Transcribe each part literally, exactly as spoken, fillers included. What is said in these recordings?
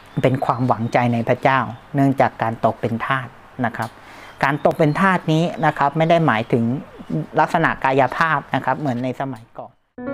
เป็นความหวังใจในพระเจ้าเนื่องจากการตกเป็นทาสนะครับการตกเป็นทาสนี้นะครับไม่ได้หมายถึงลักษณะกายภาพนะครับเหมือนในสมัยก่อน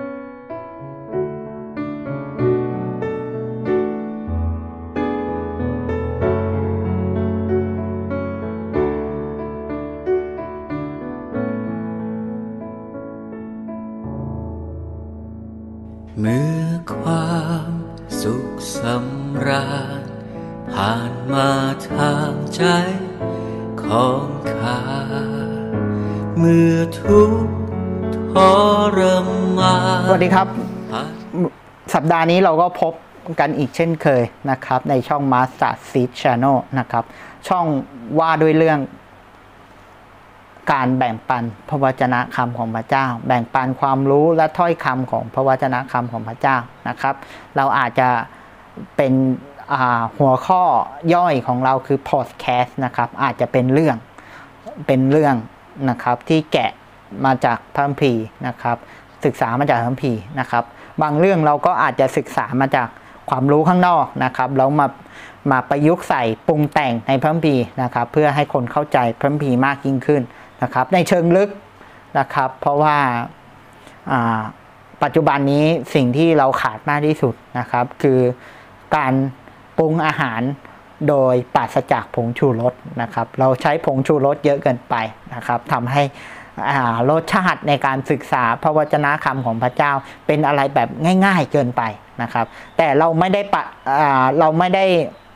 เมื่อความสุขสำราญผ่านมาทางใจของข้าเมื่อทุกข์ทรมานสวัสดีครับสัปดาห์นี้เราก็พบกันอีกเช่นเคยนะครับในช่อง Master Seed Channel นะครับช่องว่าด้วยเรื่องการแบ่งปันพระวจนะคำของพระเจ้าแบ่งปันความรู้และถ้อยคำของพระวจนะคำของพระเจ้านะครับเราอาจจะเป็นหัวข้อย่อยของเราคือพอดแคสต์นะครับอาจจะเป็นเรื่องเป็นเรื่องนะครับที่แกะมาจากพระคัมภีร์นะครับศึกษามาจากพระคัมภีร์นะครับบางเรื่องเราก็อาจจะศึกษามาจากความรู้ข้างนอกนะครับแล้วมามาประยุกต์ใส่ปรุงแต่งในพระคัมภีร์นะครับเพื่อให้คนเข้าใจพระคัมภีร์มากยิ่งขึ้นนะครับในเชิงลึกนะครับเพราะว่าปัจจุบันนี้สิ่งที่เราขาดมากที่สุดนะครับคือการปรุงอาหารโดยปราศจากผงชูรสนะครับเราใช้ผงชูรสเยอะเกินไปนะครับทำให้รสชาติในการศึกษาพระวจนะคำของพระเจ้าเป็นอะไรแบบง่ายๆเกินไปนะครับแต่เราไม่ได้ปะเราไม่ได้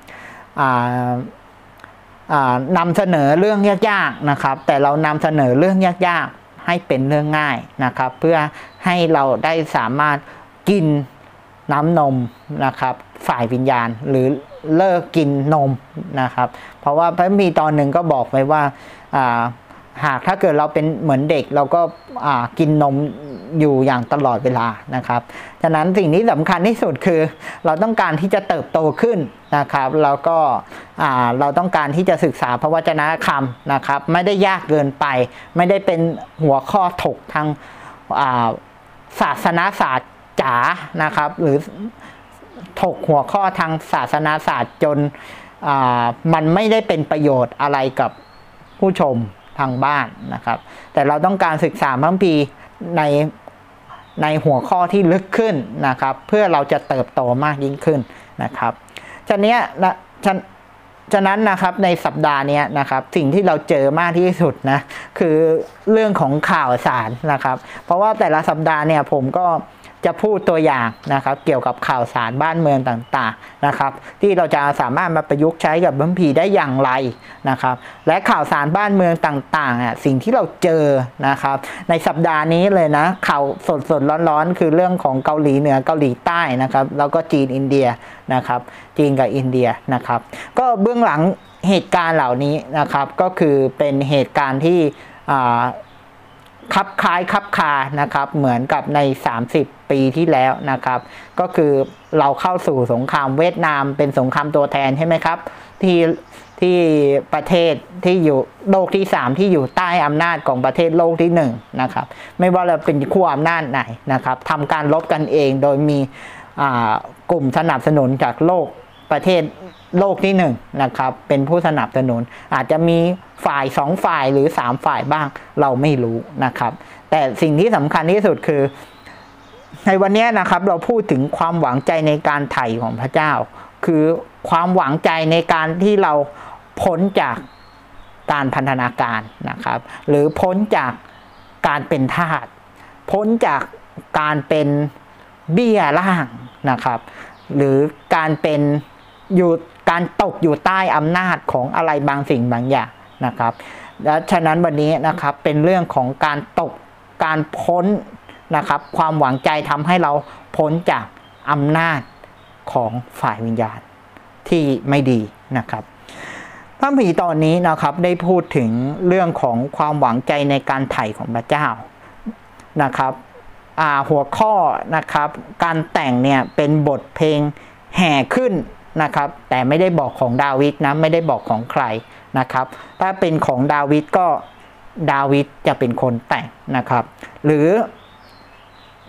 นำเสนอเรื่องยากๆนะครับแต่เรานำเสนอเรื่องยากๆให้เป็นเรื่องง่ายนะครับเพื่อให้เราได้สามารถกินน้ำนมนะครับฝ่ายวิญญาณหรือเลิกกินนมนะครับเพราะว่าพระมีตอนหนึ่งก็บอกไว้ว่าหากถ้าเกิดเราเป็นเหมือนเด็กเราก็กินนมอยู่อย่างตลอดเวลานะครับฉะนั้นสิ่งที่สำคัญที่สุดคือเราต้องการที่จะเติบโตขึ้นนะครับแล้วก็เราต้องการที่จะศึกษาพระวจนะคำนะครับไม่ได้ยากเกินไปไม่ได้เป็นหัวข้อถกทางศาสนาศาสตร์จ๋านะครับหรือถกหัวข้อทางศาสนาศาสตร์จนมันไม่ได้เป็นประโยชน์อะไรกับผู้ชมทางบ้านนะครับแต่เราต้องการศึกษาพระคัมภีร์ในในหัวข้อที่ลึกขึ้นนะครับเพื่อเราจะเติบโตมากยิ่งขึ้นนะครับฉะนั้นนะฉะนั้นนะครับในสัปดาห์นี้นะครับสิ่งที่เราเจอมากที่สุดนะคือเรื่องของข่าวสารนะครับเพราะว่าแต่ละสัปดาห์เนี่ยผมก็จะพูดตัวอย่างนะครับเกี่ยวกับข่าวสารบ้านเมืองต่างๆนะครับที่เราจะสามารถมาประยุกต์ใช้กับพระคัมภีร์ได้อย่างไรนะครับและข่าวสารบ้านเมืองต่างๆอ่ะสิ่งที่เราเจอนะครับในสัปดาห์นี้เลยนะข่าวสดๆร้อนๆคือเรื่องของเกาหลีเหนือเกาหลีใต้นะครับแล้วก็จีนอินเดียนะครับจีนกับอินเดียนะครับก็เบื้องหลังเหตุการณ์เหล่านี้นะครับก็คือเป็นเหตุการณ์ที่อ่าคับคล้ายคับคานะครับเหมือนกับในสามสิบปีที่แล้วนะครับก็คือเราเข้าสู่สงครามเวียดนามเป็นสงครามตัวแทนใช่ไหมครับที่ที่ประเทศที่อยู่โลกที่สามที่อยู่ใต้อำนาจของประเทศโลกที่หนึ่งนะครับไม่ว่าเราเป็นขั้วอำนาจไหนนะครับทำการรบกันเองโดยมีกลุ่มสนับสนุนจากโลกประเทศโลกที่หนึ่งนะครับเป็นผู้สนับสนุนอาจจะมีฝ่ายสองฝ่ายหรือสามฝ่ายบ้างเราไม่รู้นะครับแต่สิ่งที่สำคัญที่สุดคือในวันนี้นะครับเราพูดถึงความหวังใจในการไถ่ของพระเจ้าคือความหวังใจในการที่เราพ้นจากการพันธนาการนะครับหรือพ้นจากการเป็นทาสพ้นจากการเป็นเบี้ยล่างนะครับหรือการเป็นอยู่การตกอยู่ใต้อำนาจของอะไรบางสิ่งบางอย่างนะครับและฉะนั้นวันนี้นะครับเป็นเรื่องของการตกการพ้นนะครับความหวังใจทำให้เราพ้นจากอำนาจของฝ่ายวิญญาณที่ไม่ดีนะครับพระคัมภีร์ตอนนี้นะครับได้พูดถึงเรื่องของความหวังใจในการไถ่ของพระเจ้านะครับหัวข้อนะครับการแต่งเนี่ยเป็นบทเพลงแห่ขึ้นนะครับแต่ไม่ได้บอกของดาวิดนะไม่ได้บอกของใครนะครับถ้าเป็นของดาวิดก็ดาวิดจะเป็นคนแต่งนะครับหรือ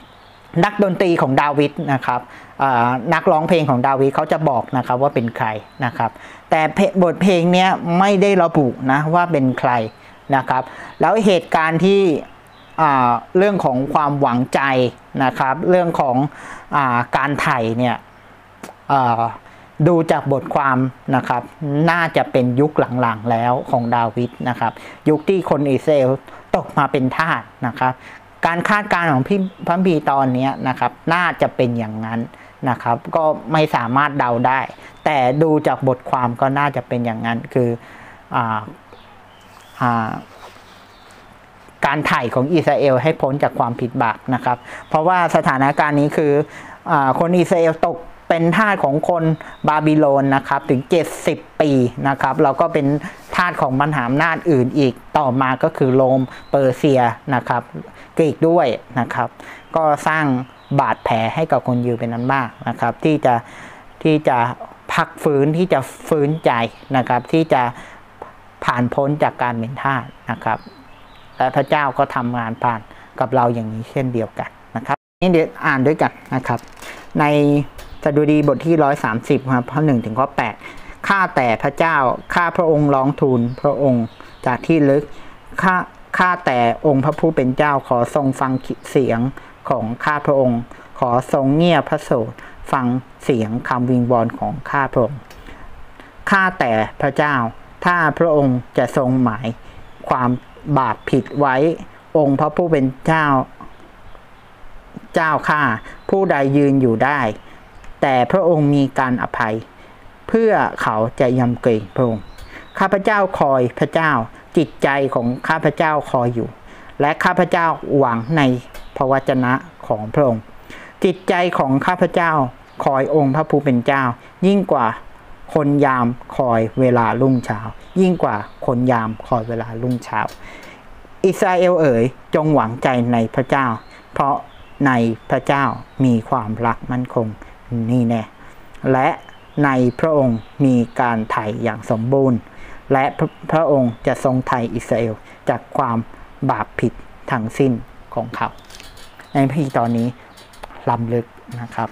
นักดนตรีของดาวิดนะครับนักร้องเพลงของดาวิดเขาจะบอกนะครับว่าเป็นใครนะครับแต่บทเพลงนี้ไม่ได้ระบุนะว่าเป็นใครนะครับแล้วเหตุการณ์ที่เรื่องของความหวังใจนะครับเรื่องของอาการไถ่เนี่ยดูจากบทความนะครับน่าจะเป็นยุคหลังๆแล้วของดาวิดนะครับยุคที่คนอิสราเอลตกมาเป็นทาสนะครับการคาดการณ์ของพี่พระบีตอนนี้นะครับน่าจะเป็นอย่างนั้นนะครับก็ไม่สามารถเดาได้แต่ดูจากบทความก็น่าจะเป็นอย่างนั้นคืออ่าอ่าการไถ่ของอิสราเอลให้พ้นจากความผิดบาปนะครับเพราะว่าสถานการณ์นี้คืออ่าคนอิสราเอลตกเป็นทาสของคนบาบิโลนนะครับถึงเจ็ดสิบปีนะครับแล้วก็เป็นทาสของมหาอำนาจอื่นอีกต่อมาก็คือโรมเปอร์เซียนะครับกรีกด้วยนะครับก็สร้างบาดแผลให้กับคนยิวเป็นนั้นมากนะครับที่จะที่จะพักฟื้นที่จะฟื้นใจนะครับที่จะผ่านพ้นจากการเป็นทาสนะครับและพระเจ้าก็ทำงานผ่านกับเราอย่างนี้เช่นเดียวกันนะครับนี่เดี๋ยวอ่านด้วยกันนะครับในสดุดีบทที่หนึ่งร้อยสามสิบครับข้อหนึ่งถึงข้อแปดข้าแต่พระเจ้าข้าพระองค์ร้องทูลพระองค์จากที่ลึกข้าข้าแต่องค์พระผู้เป็นเจ้าขอทรงฟังเสียงของข้าพระองค์ขอทรงเงี่ยพระโสดฟังเสียงคำวิงวอนของข้าพระองค์ข้าแต่พระเจ้าถ้าพระองค์จะทรงหมายความบาปผิดไว้องค์พระผู้เป็นเจ้าเจ้าข้าผู้ใดยืนอยู่ได้แต่พระองค์มีการอภัยเพื่อเขาจะยำเกรงพระองค์ข้าพเจ้าคอยพระเจ้าจิตใจของข้าพเจ้าคอยอยู่และข้าพเจ้าหวังในพระวจนะของพระองค์จิตใจของข้าพเจ้าคอยองค์พระผู้เป็นเจ้ายิ่งกว่าคนยามคอยเวลารุ่งเช้ายิ่งกว่าคนยามคอยเวลารุ่งเช้าอิสราเอลเอ๋ยจงหวังใจในพระเจ้าเพราะในพระเจ้ามีความรักมั่นคงนี่แน่และในพระองค์มีการไถ่อย่างสมบูรณ์และพ พระองค์จะทรงไถ่อิสราเอลจากความบาปผิดทั้งสิ้นของเขาในพิธีตอนนี้ล้ำลึกนะครับ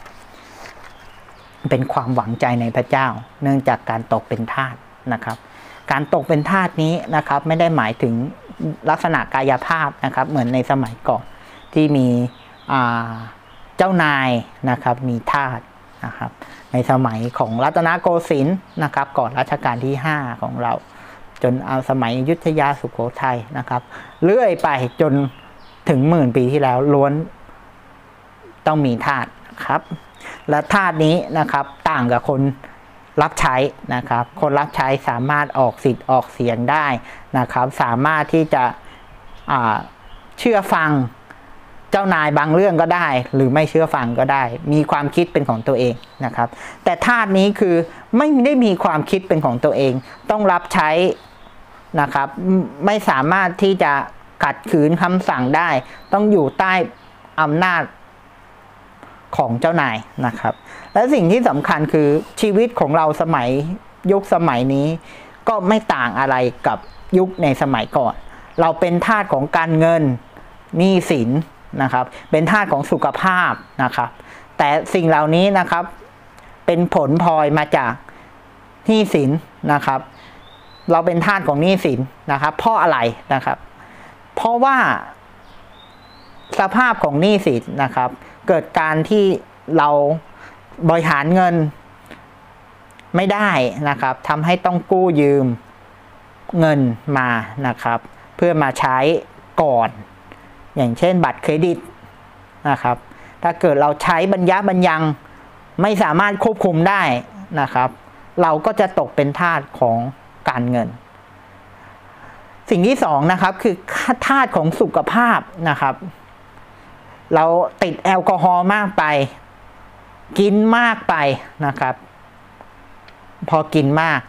เป็นความหวังใจในพระเจ้าเนื่องจากการตกเป็นทาสนะครับการตกเป็นทาสนี้นะครับไม่ได้หมายถึงลักษณะกายภาพนะครับเหมือนในสมัยก่อนที่มีเจ้านายนะครับมีทาสนะครับในสมัยของรัตนโกสินทร์นะครับก่อนรัชกาลที่ห้าของเราจนเอาสมัยอยุธยาสุโขทัยนะครับเลื่อยไปจนถึงหมื่นปีที่แล้วล้วนต้องมีทาสครับและทาสนี้นะครับต่างกับคนรับใช้นะครับคนรับใช้สามารถออกสิทธิ์ออกเสียงได้นะครับสามารถที่จะเชื่อฟังเจ้านายบางเรื่องก็ได้หรือไม่เชื่อฟังก็ได้มีความคิดเป็นของตัวเองนะครับแต่ทาสนี้คือไม่ได้มีความคิดเป็นของตัวเองต้องรับใช้นะครับไม่สามารถที่จะขัดขืนคำสั่งได้ต้องอยู่ใต้อำนาจของเจ้านายนะครับและสิ่งที่สำคัญคือชีวิตของเราสมัยยุคสมัยนี้ก็ไม่ต่างอะไรกับยุคในสมัยก่อนเราเป็นทาสของการเงินหนี้สินนะครับเป็นทาสของสุขภาพนะครับแต่สิ่งเหล่านี้นะครับเป็นผลพลอยมาจากหนี้สินนะครับเราเป็นทาสของหนี้สินนะครับเพราะอะไรนะครับเพราะว่าสภาพของหนี้สินนะครับเกิดการที่เราบริหารเงินไม่ได้นะครับทำให้ต้องกู้ยืมเงินมานะครับเพื่อมาใช้ก่อนอย่างเช่นบัตรเครดิตนะครับถ้าเกิดเราใช้บรรยะบรรยังไม่สามารถควบคุมได้นะครับเราก็จะตกเป็นทาสของการเงินสิ่งที่สองนะครับคือทาสของสุขภาพนะครับเราติดแอลกอฮอล์มากไปกินมากไปนะครับพอกินมาก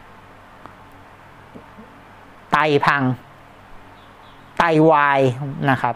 ไตพังไตวายนะครับ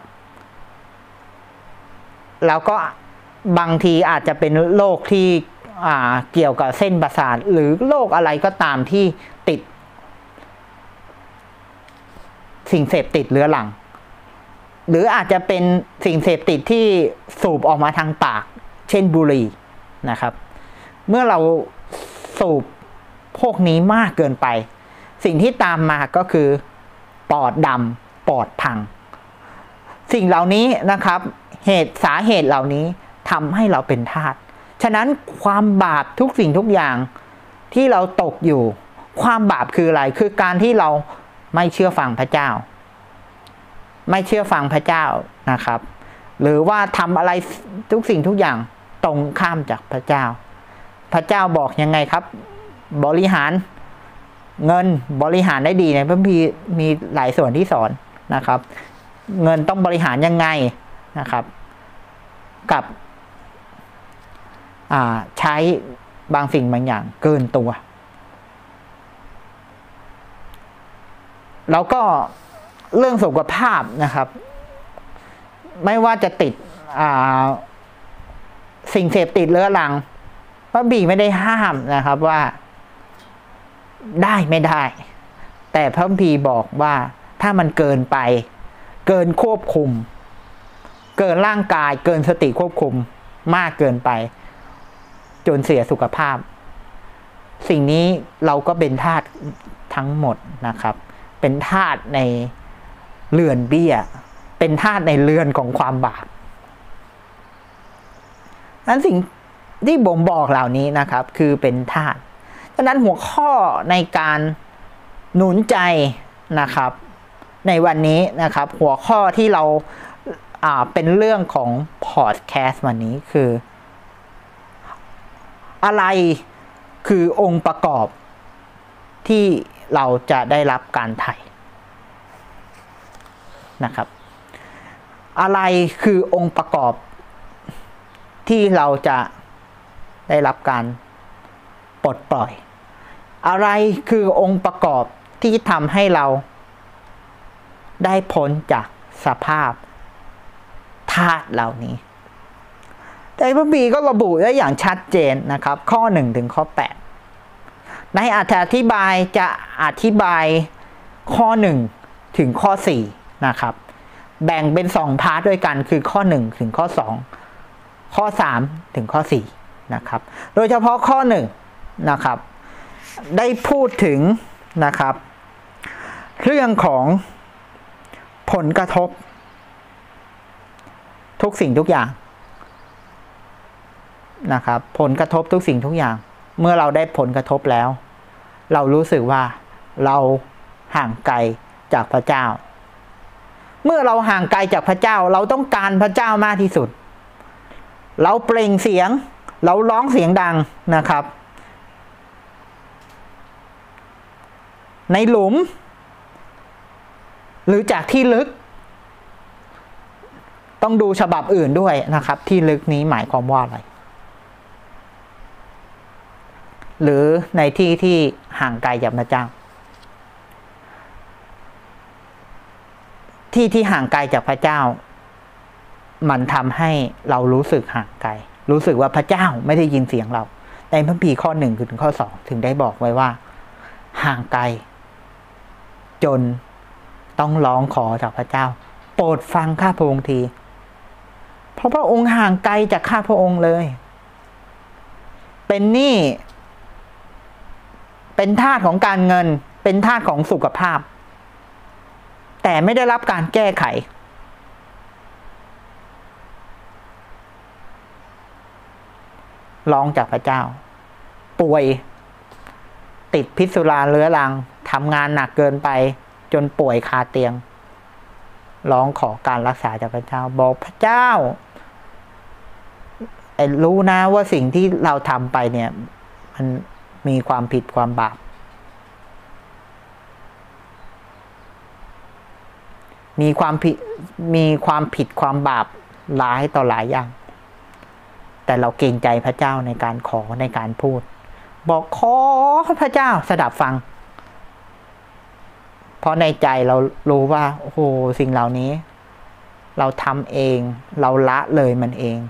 แล้วก็บางทีอาจจะเป็นโรคที่เกี่ยวกับเส้นประสาทหรือโรคอะไรก็ตามที่ติดสิ่งเสพติดเรื้อรังหรืออาจจะเป็นสิ่งเสพติดที่สูบออกมาทางปากเช่นบุหรี่นะครับเมื่อเราสูบพวกนี้มากเกินไปสิ่งที่ตามมาก็คือปอดดำปอดพังสิ่งเหล่านี้นะครับเหตุสาเหตุเหล่านี้ทำให้เราเป็นทาสฉะนั้นความบาปทุกสิ่งทุกอย่างที่เราตกอยู่ความบาปคืออะไรคือการที่เราไม่เชื่อฟังพระเจ้าไม่เชื่อฟังพระเจ้านะครับหรือว่าทำอะไรทุกสิ่งทุกอย่างตรงข้ามจากพระเจ้าพระเจ้าบอกยังไงครับบริหารเงินบริหารได้ดีในพระคัมภีร์มีหลายส่วนที่สอนนะครับเงินต้องบริหารยังไงนะครับกับใช้บางสิ่งบางอย่างเกินตัวแล้วก็เรื่องสุขภาพนะครับไม่ว่าจะติดสิ่งเสพติดเรื้อรังพระบิดาไม่ได้ห้ามนะครับว่าได้ไม่ได้แต่พระคัมภีร์บอกว่าถ้ามันเกินไปเกินควบคุมเกินร่างกายเกินสติควบคุมมากเกินไปจนเสียสุขภาพสิ่งนี้เราก็เป็นทาสทั้งหมดนะครับเป็นทาสในเรือนเบี้ยเป็นทาสในเรือนของความบาปนั้นสิ่งที่บ่งบอกเหล่านี้นะครับคือเป็นทาสฉะนั้นหัวข้อในการหนุนใจนะครับในวันนี้นะครับหัวข้อที่เราอ่าเป็นเรื่องของพอดแคสต์วันนี้คืออะไรคือองค์ประกอบที่เราจะได้รับการไถ่นะครับอะไรคือองค์ประกอบที่เราจะได้รับการปลดปล่อยอะไรคือองค์ประกอบที่ทำให้เราได้พ้นจากสภาพธาตุเหล่านี้แต่พระคัมภีร์ก็ระบุไว้อย่างชัดเจนนะครับข้อหนึ่งถึงข้อแปดในอธิบายจะอธิบายข้อหนึ่งถึงข้อสี่นะครับแบ่งเป็นสองพาร์ทด้วยกันคือข้อหนึ่งถึงข้อสองข้อสามถึงข้อสี่นะครับโดยเฉพาะข้อหนึ่งนะครับได้พูดถึงนะครับเรื่องของผลกระทบทุกสิ่งทุกอย่างนะครับผลกระทบทุกสิ่งทุกอย่างเมื่อเราได้ผลกระทบแล้วเรารู้สึกว่าเราห่างไกลจากพระเจ้าเมื่อเราห่างไกลจากพระเจ้าเราต้องการพระเจ้ามากที่สุดเราเปล่งเสียงเราร้องเสียงดังนะครับในหลุมหรือจากที่ลึกต้องดูฉบับอื่นด้วยนะครับที่ลึกนี้หมายความว่าอะไรหรือในที่ที่ห่างไกลจากพระเจ้าที่ที่ห่างไกลจากพระเจ้ามันทำให้เรารู้สึกห่างไกลรู้สึกว่าพระเจ้าไม่ได้ยินเสียงเราในพระคัมภีร์ข้อหนึ่งถึงข้อสองถึงได้บอกไว้ว่าห่างไกลจนต้องร้องขอจากพระเจ้าโปรดฟังข้าพระองค์ทีเพราะพระองค์ห่างไกลจากข้าพระองค์เลยเป็นหนี้เป็นทาสของการเงินเป็นทาสของสุขภาพแต่ไม่ได้รับการแก้ไขร้องจากพระเจ้าป่วยติดพิษสุราเรื้อรังทำงานหนักเกินไปจนป่วยคาเตียงร้องขอการรักษาจากพระเจ้าบอกพระเจ้าไอ้รู้นะว่าสิ่งที่เราทำไปเนี่ยมันมีความผิดความบาปมีความผิดมีความผิดความบาปหลายต่อหลายอย่างแต่เราเกรงใจพระเจ้าในการขอในการพูดบอกขอพระเจ้าสดับฟังเพราะในใจเรารู้ว่าโอ้โหสิ่งเหล่านี้เราทำเองเราละเลยมันเอง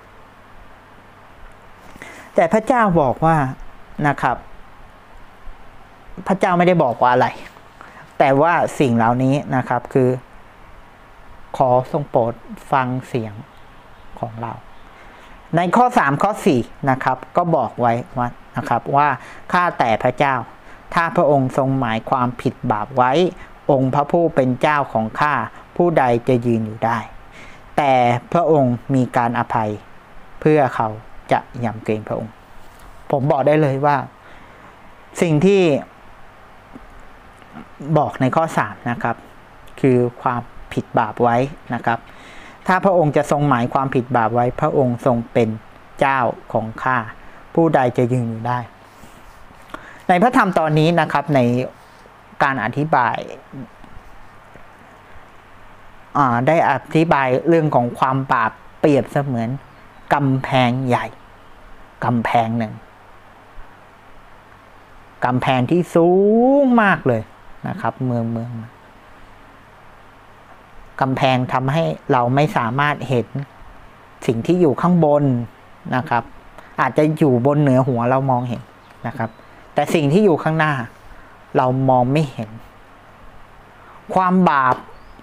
แต่พระเจ้าบอกว่านะครับพระเจ้าไม่ได้บอกว่าอะไรแต่ว่าสิ่งเหล่านี้นะครับคือขอทรงโปรดฟังเสียงของเราในข้อสามข้อสี่นะครับก็บอกไว้ว่านะครับว่าข้าแต่พระเจ้าถ้าพระองค์ทรงหมายความผิดบาปไว้องค์พระผู้เป็นเจ้าของข้าผู้ใดจะยืนอยู่ได้แต่พระองค์มีการอภัยเพื่อเขาจะยำเกรงพระองค์ผมบอกได้เลยว่าสิ่งที่บอกในข้อสามนะครับคือความผิดบาปไว้นะครับถ้าพระองค์จะทรงหมายความผิดบาปไว้พระองค์ทรงเป็นเจ้าของข้าผู้ใดจะยืนอยู่ได้ในพระธรรมตอนนี้นะครับในการอธิบายได้อธิบายเรื่องของความบาปเปรียบเสมือนกำแพงใหญ่กำแพงหนึ่งกำแพงที่สูงมากเลยนะครับเมืองเมืองกำแพงทำให้เราไม่สามารถเห็นสิ่งที่อยู่ข้างบนนะครับอาจจะอยู่บนเหนือหัวเรามองเห็นนะครับแต่สิ่งที่อยู่ข้างหน้าเรามองไม่เห็นความบาป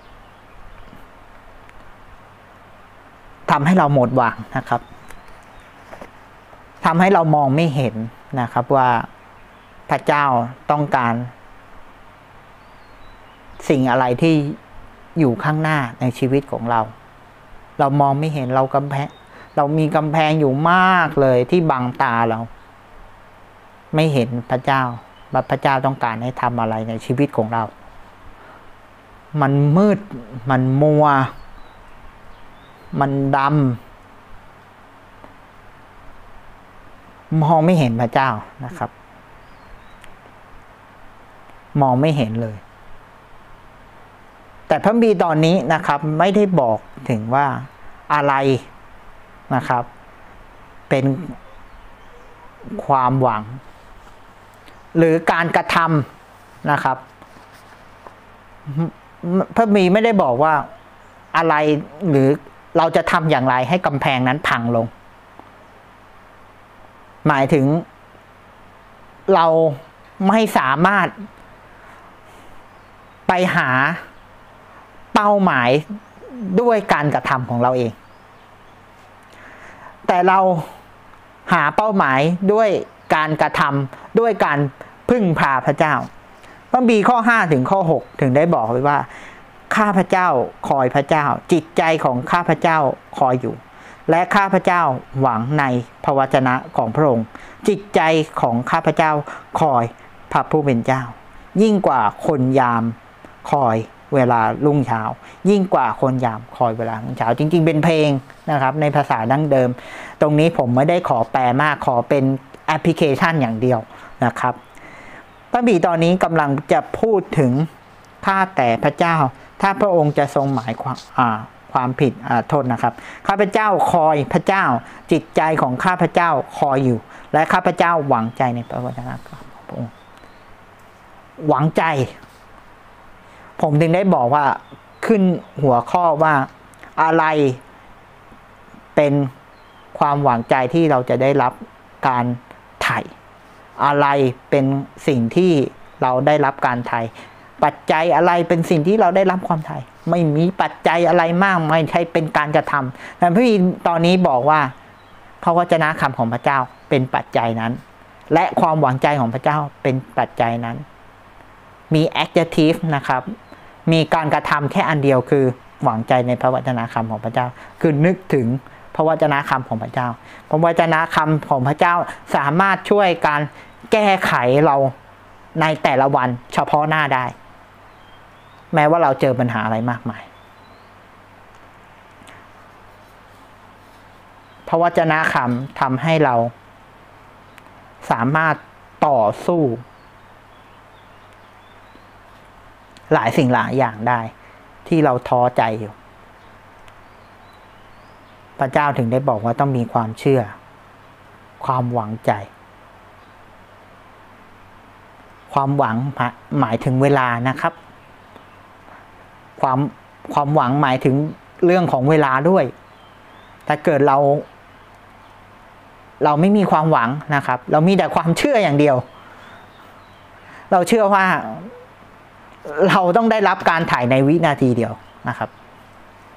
ทำให้เราหมดหวังนะครับทำให้เรามองไม่เห็นนะครับว่าพระเจ้าต้องการสิ่งอะไรที่อยู่ข้างหน้าในชีวิตของเราเรามองไม่เห็นเรากำแพงเรามีกำแพงอยู่มากเลยที่บังตาเราไม่เห็นพระเจ้าว่าพระเจ้าต้องการให้ทำอะไรในชีวิตของเรามันมืดมันมัวมันดำมองไม่เห็นพระเจ้านะครับมองไม่เห็นเลยแต่พระคัมภีร์ตอนนี้นะครับไม่ได้บอกถึงว่าอะไรนะครับเป็นความหวังหรือการกระทำนะครับพระคัมภีร์ไม่ได้บอกว่าอะไรหรือเราจะทำอย่างไรให้กำแพงนั้นพังลงหมายถึงเราไม่สามารถไปหาเป้าหมายด้วยการกระทำของเราเองแต่เราหาเป้าหมายด้วยการกระทำด้วยการพึ่งพาพระเจ้าพระคัมภีร์ข้อห้าถึงข้อหกถึงได้บอกไว้ว่าข้าพเจ้าคอยพระเจ้าจิตใจของข้าพเจ้าคอยอยู่และข้าพเจ้าหวังในพระวจนะของพระองค์จิตใจของข้าพเจ้าคอยพระผู้เป็นเจ้ายิ่งกว่าคนยามคอยเวลารุ่งเช้ายิ่งกว่าคนยามคอยเวลารุ่งเช้าจริงๆเป็นเพลงนะครับในภาษาดั้งเดิมตรงนี้ผมไม่ได้ขอแปลมากขอเป็นแอปพลิเคชันอย่างเดียวนะครับพระบิดาตอนนี้กำลังจะพูดถึงข้าแต่พระเจ้าถ้าพระองค์จะทรงหมายความอ่าความผิดอ่าโทษนะครับข้าพเจ้าคอยพระเจ้าจิตใจของข้าพเจ้าคอยอยู่และข้าพเจ้าหวังใจในพระวจนะของพระองค์หวังใจผมถึงได้บอกว่าขึ้นหัวข้อว่าอะไรเป็นความหวังใจที่เราจะได้รับการไถ่อะไรเป็นสิ่งที่เราได้รับการไถ่ปัจจัยอะไรเป็นสิ่งที่เราได้รับความไถ่ไม่มีปัจจัยอะไรมากไม่ใช่เป็นการกระทำแต่พระบิดาตอนนี้บอกว่าพระวจนะคำของพระเจ้าเป็นปัจจัยนั้นและความหวังใจของพระเจ้าเป็นปัจจัยนั้นมี adjective นะครับมีการกระทำแค่อันเดียวคือหวังใจในพระวจนะคำของพระเจ้าคือนึกถึงพระวจนะคำของพระเจ้าพระวจนะคำของพระเจ้าสามารถช่วยการแก้ไขเราในแต่ละวันเฉพาะหน้าได้แม้ว่าเราเจอปัญหาอะไรมากมายพระวจนะคำทำให้เราสามารถต่อสู้หลายสิ่งหลายอย่างได้ที่เราท้อใจอยู่พระเจ้าถึงได้บอกว่าต้องมีความเชื่อความหวังใจความหวังหมายถึงเวลานะครับความความหวังหมายถึงเรื่องของเวลาด้วยถ้าเกิดเราเราไม่มีความหวังนะครับเรามีแต่ความเชื่ออย่างเดียวเราเชื่อว่าเราต้องได้รับการถ่ายในวินาทีเดียวนะครับ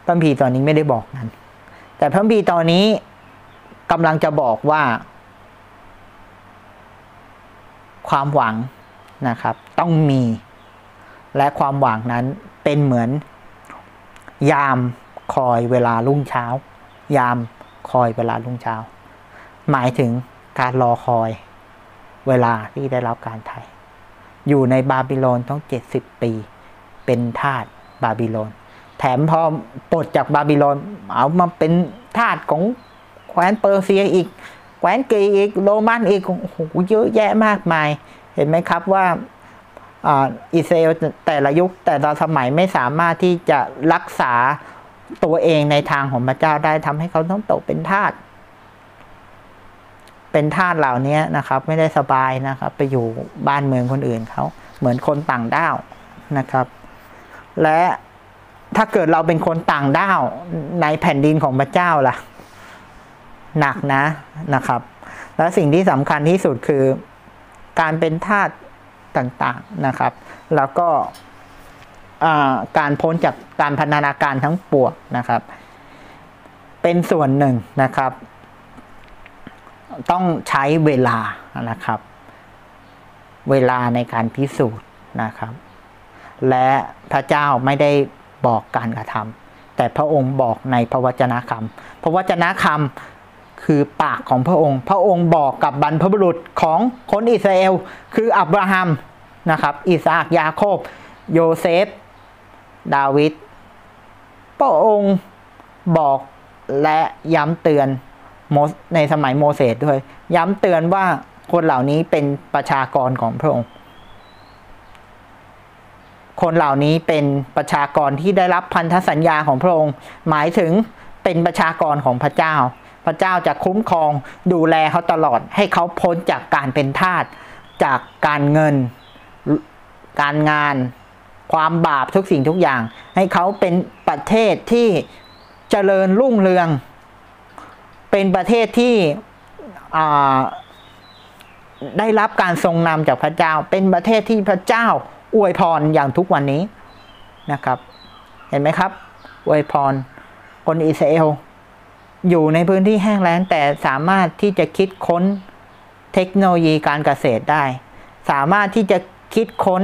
พระคัมภีร์ตอนนี้ไม่ได้บอกนั้นแต่พระคัมภีร์ตอนนี้กำลังจะบอกว่าความหวังนะครับต้องมีและความหวังนั้นเป็นเหมือนยามคอยเวลารุ่งเช้ายามคอยเวลารุ่งเช้าหมายถึงการรอคอยเวลาที่ได้รับการไถ่อยู่ในบาบิโลนต้องเจ็ดสิบปีเป็นทาสบาบิโลนแถมพอปลดจากบาบิโลนเอามาเป็นทาสของแคว้นเปอร์เซียอีกแคว้นกรีกอีกโรมันอีกโอ้โหเยอะแยะมากมายเห็นไหมครับว่าอิสราเอลแต่ละยุคแต่ละสมัยไม่สามารถที่จะรักษาตัวเองในทางของพระเจ้าได้ทำให้เขาต้องตกเป็นทาสเป็นทาสเหล่านี้นะครับไม่ได้สบายนะครับไปอยู่บ้านเมืองคนอื่นเขาเหมือนคนต่างด้าวนะครับและถ้าเกิดเราเป็นคนต่างด้าวในแผ่นดินของพระเจ้าล่ะหนักนะนะครับและสิ่งที่สำคัญที่สุดคือการเป็นทาสต่างๆนะครับแล้วก็การพ้นจากการพันธนาการทั้งปวงนะครับเป็นส่วนหนึ่งนะครับต้องใช้เวลานะครับเวลาในการพิสูจน์นะครับและพระเจ้าไม่ได้บอกการกระทำแต่พระองค์บอกในพระวจนะคำพระวจนะคำคือปากของพระองค์พระองค์บอกกับบรรพบุรุษของคนอิสราเอลคืออับราฮัมนะครับอิสอัคยาโคบโยเซฟดาวิดพระองค์บอกและย้ำเตือนในสมัยโมเสสด้วยย้ำเตือนว่าคนเหล่านี้เป็นประชากรของพระองค์คนเหล่านี้เป็นประชากรที่ได้รับพันธสัญญาของพระองค์หมายถึงเป็นประชากรของพระเจ้าพระเจ้าจะคุ้มครองดูแลเขาตลอดให้เขาพ้นจากการเป็นทาสจากการเงินการงานความบาปทุกสิ่งทุกอย่างให้เขาเป็นประเทศที่เจริญรุ่งเรืองเป็นประเทศที่ได้รับการทรงนำจากพระเจ้าเป็นประเทศที่พระเจ้าอวยพรอย่างทุกวันนี้นะครับเห็นไหมครับอวยพรคนอิสราเอลอยู่ในพื้นที่แห้งแล้งแต่สามารถที่จะคิดค้นเทคโนโลยีการเกษตรได้สามารถที่จะคิดค้น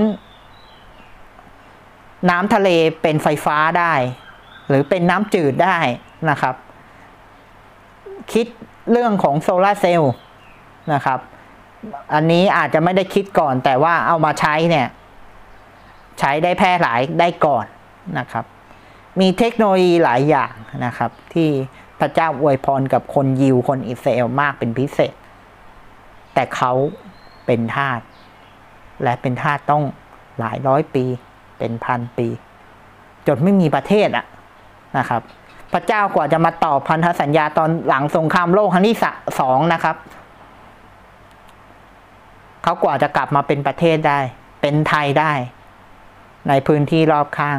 น้ำทะเลเป็นไฟฟ้าได้หรือเป็นน้ำจืดได้นะครับคิดเรื่องของโซลาร์เซลล์นะครับอันนี้อาจจะไม่ได้คิดก่อนแต่ว่าเอามาใช้เนี่ยใช้ได้แพร่หลายได้ก่อนนะครับมีเทคโนโลยีหลายอย่างนะครับที่พระเจ้าอวยพรกับคนยิวคนอิสราเอลมากเป็นพิเศษแต่เขาเป็นทาสและเป็นทาสต้องหลายร้อยปีเป็นพันปีจนไม่มีประเทศอะนะครับพระเจ้ากว่าจะมาตอบพันธสัญญาตอนหลังสงครามโลกครั้งที่สองนะครับเขากว่าจะกลับมาเป็นประเทศได้เป็นไทยได้ในพื้นที่รอบข้าง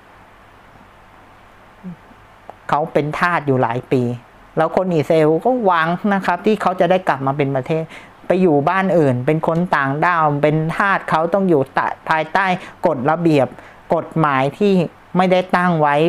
เขาเป็นทาสอยู่หลายปีแล้วคนอิสราเอลก็หวังนะครับที่เขาจะได้กลับมาเป็นประเทศไปอยู่บ้านอื่นเป็นคนต่างด้าวเป็นทาสเขาต้องอยู่ภายใต้กฎระเบียบกฎหมายที่ไม่ได้ตั้งไว้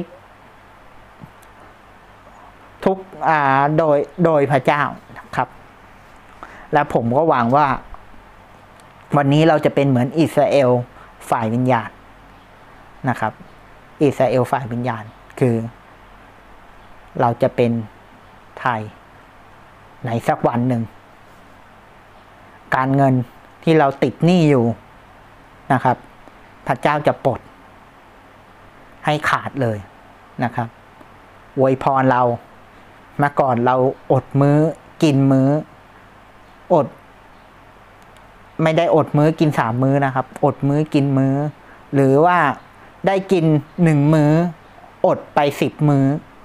ทุกอ่าโดยโดยพระเจ้านะครับและผมก็หวังว่าวันนี้เราจะเป็นเหมือนอิสราเอลฝ่ายวิญญาณนะครับอิสราเอลฝ่ายวิญญาณคือเราจะเป็นไทยในสักวันหนึ่งการเงินที่เราติดหนี้อยู่นะครับพระเจ้าจะปลดให้ขาดเลยนะครับอวยพรเราเมื่อก่อนเราอดมื้อกินมื้ออดไม่ได้อดมื้อกินสามมื้อนะครับอดมื้อกินมื้อหรือว่าได้กินหนึ่งมื้ออดไปสิบมื้อ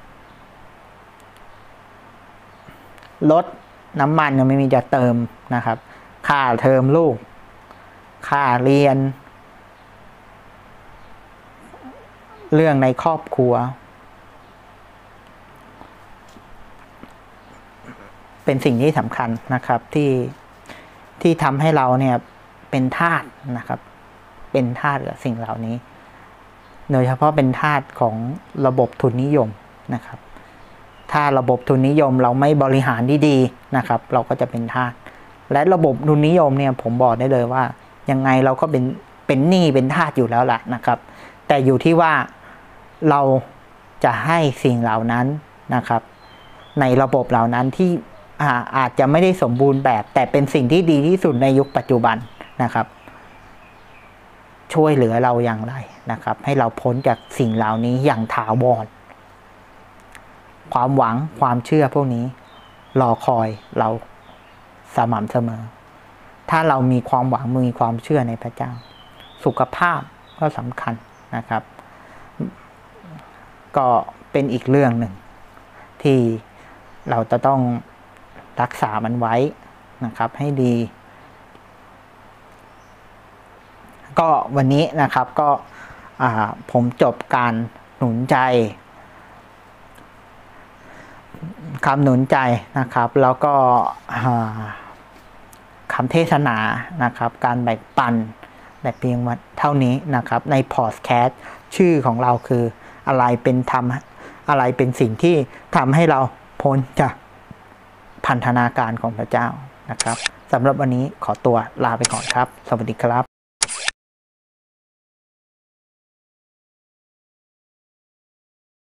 รถน้ำมันยังไม่มีจะเติมนะครับค่าเทอมลูกค่าเรียนเรื่องในครอบครัวเป็นสิ่งที่สำคัญนะครับที่ที่ทำให้เราเนี่ยเป็นทาสนะครับเป็นทาสกับสิ่งเหล่านี้โดยเฉพาะเป็นทาสของระบบทุนนิยมนะครับถ้าระบบทุนนิยมเราไม่บริหารดีๆนะครับเราก็จะเป็นทาสและระบบทุนนิยมเนี่ยผมบอกได้เลยว่ายังไงเราก็เป็นเป็นหนี้เป็นทาสอยู่แล้วล่ะนะครับแต่อยู่ที่ว่าเราจะให้สิ่งเหล่านั้นนะครับในระบบเหล่านั้นที่อาอาจจะไม่ได้สมบูรณ์แบบแต่เป็นสิ่งที่ดีที่สุดในยุคปัจจุบันนะครับช่วยเหลือเราอย่างไรนะครับให้เราพ้นจากสิ่งเหล่านี้อย่างถาวรความหวังความเชื่อพวกนี้รอคอยเราสม่ำเสมอถ้าเรามีความหวังมีความเชื่อในพระเจ้าสุขภาพก็สำคัญนะครับก็เป็นอีกเรื่องหนึ่งที่เราจะต้องรักษามันไว้นะครับให้ดีก็วันนี้นะครับก็ผมจบการหนุนใจคำหนุนใจนะครับแล้วก็คำเทศนานะครับการแบ่งปันแต่เพียงวันเท่านี้นะครับในพอดแคสต์ชื่อของเราคืออะไรเป็นทำอะไรเป็นสิ่งที่ทำให้เราพ้นจากพันธนาการของพระเจ้านะครับสำหรับวันนี้ขอตัวลาไปก่อนครับสวัสดีครับ